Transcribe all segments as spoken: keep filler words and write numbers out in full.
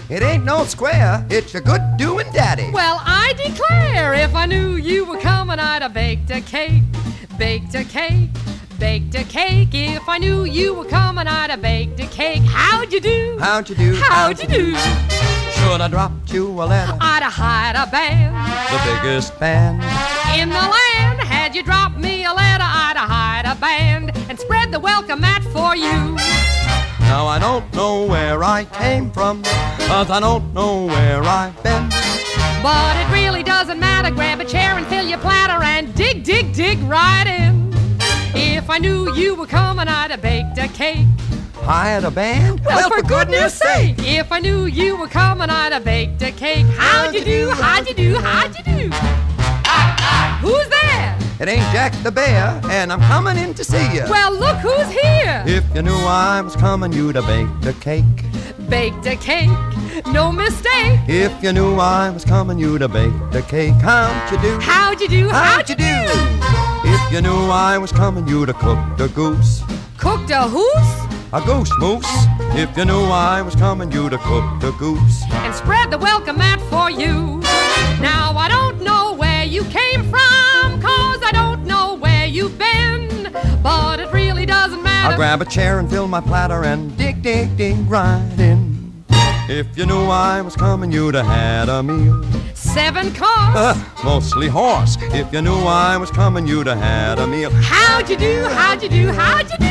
It ain't no square, it's a good doing daddy. Well, I declare, if I knew you were coming, I'd have baked a cake, baked a cake, baked a cake. If I knew you were coming, I'd have baked a cake. How'd you do? How'd you do? How'd you do? Should I dropped you a letter? I'd have hired a band, The biggest band in the land. Had you dropped me a letter, I'd have hired a band and spread the welcome mat for you. Now I don't know where I came from, 'cause I don't know where I've been. But it really doesn't matter. Grab a chair and fill your platter and dig, dig, dig right in. If I knew you were coming, I'd have baked a cake. Hired a band? Well, for goodness sake, if I knew you were coming, I'd have baked a cake. How'd you do? How'd you do? How'd you do? Who's there? It ain't Jack the Bear, and I'm coming in to see you. Well, look who's here. If you knew I was coming, you'd have baked a cake. Baked a cake, no mistake. If you knew I was coming, you'd have baked a cake. How'd you do? How'd you do? How'd you do? If you knew I was coming, you'd have cooked a goose. Cooked a hoose? A goose moose. If you knew I was coming, you'd have cooked a goose. And spread the welcome mat for you. Now I don't know where you came from, 'cause I don't know where you've been. But it really doesn't matter. I'll grab a chair and fill my platter and dig, dig, dig right in. If you knew I was coming, you'd have had a meal. Seven cars. Uh, mostly horse. If you knew I was coming, you'd have had a meal. How'd you do? How'd you do? How'd you do?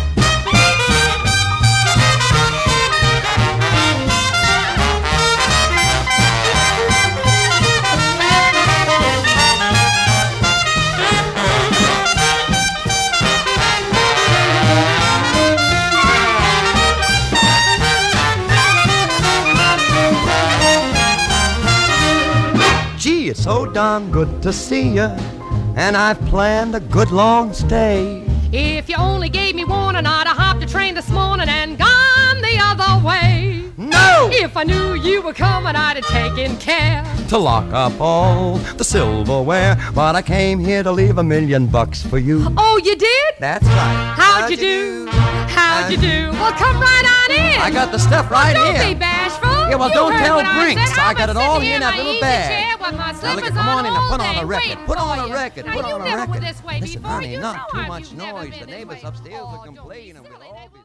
Gee, it's so darn good to see you, and I've planned a good long stay. If you only gave me warning, I'd have hopped a train this morning and gone the other way. No! If I knew you were coming, I'd have taken care To lock up all the silverware, but I came here to leave a million bucks for you. Oh, you did? That's right. How'd you do? How'd you do? Well, come right on in. I got the stuff right Don't here. be bashful. Yeah, well, You don't heard tell what I Brinks. said. I I've got been it all sitting here in that my little easy bag. chair with my Now, slippers look, come on in and all put on day a record. waiting Put for on a you. record. Now, Put you on a never record. were this way Listen, before. honey, You not know too I've- much you've never noise. been The this neighbors way. upstairs Never are been this complaining. way. We'll all be